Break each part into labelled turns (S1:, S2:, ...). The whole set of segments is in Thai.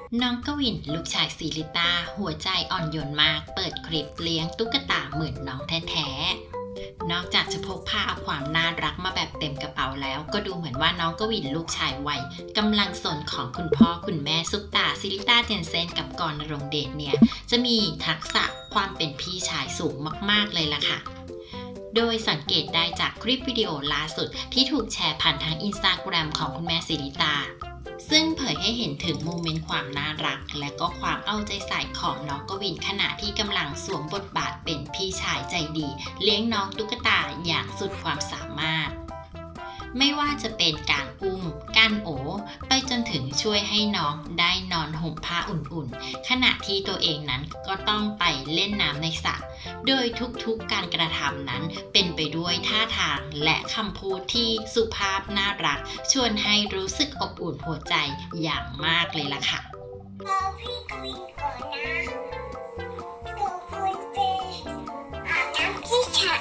S1: น้องกวินลูกชายศิริตาหัวใจอ่อนโยนมากเปิดคลิปเลี้ยงตุ๊กตาเหมือนน้องแท้ๆนอกจากจะพกพาเอาความน่ารักมาแบบเต็มกระเป๋าแล้วก็ดูเหมือนว่าน้องกวินลูกชายวัยกำลังสนของคุณพ่อคุณแม่ซุปตาศิริตาเจนเซนกับกรณรงค์เดชเนี่ยจะมีทักษะความเป็นพี่ชายสูงมากๆเลยล่ะค่ะโดยสังเกตได้จากคลิปวิดีโอล่าสุดที่ถูกแชร์ผ่านทาง Instagram ของคุณแม่ศิริตาซึ่งเผยให้เห็นถึงโมเมนต์ความน่ารักและก็ความเอาใจใส่ของน้องกวินขณะที่กำลังสวมบทบาทเป็นพี่ชายใจดีเลี้ยงน้องตุ๊กตาอย่างสุดความสามารถไม่ว่าจะเป็นการอุ้มการโอไปจนถึงช่วยให้น้องได้นอนห่มผ้าอุ่นๆขณะที่ตัวเองนั้นก็ต้องไปเล่นน้ำในสระโดยทุกๆการกระทำนั้นเป็นไปด้วยท่าทางและคำพูดที่สุภาพน่ารักชวนให้รู้สึกอบอุ่นหัวใจอย่างมากเลยล่ะค่ะ
S2: พี่กวินก่อนนะตัวคุณเป็นอาบน้ำที่ฉะ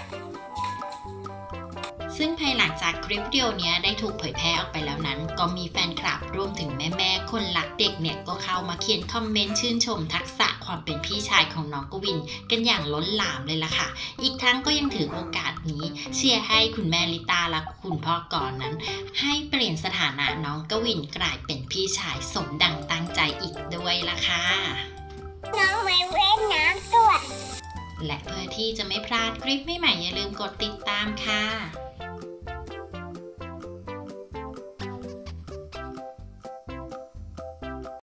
S1: ซึ่งภายหลังจากคลิปวิดีโอนี้ได้ถูกเผยแพร่ออกไปแล้วนั้นก็มีแฟนคลับรวมถึงแม่ๆคนรักเด็กเนี่ยก็เข้ามาเขียนคอมเมนต์ชื่นชมทักษะความเป็นพี่ชายของน้องกวินกันอย่างล้นหลามเลยล่ะค่ะอีกทั้งก็ยังถือโอกาสนี้เชียร์ให้คุณแม่ลิตาและคุณพ่อกรนั้นให้เปลี่ยนสถานะน้องกวินกลายเป็นพี่ชายสมดังตั้งใจอีกด้วยล่ะค่ะ
S2: น้องไม่เว้นน้ำตัว
S1: และเพื่อที่จะไม่พลาดคลิปใหม่ๆอย่าลืมกดติดตามค่ะ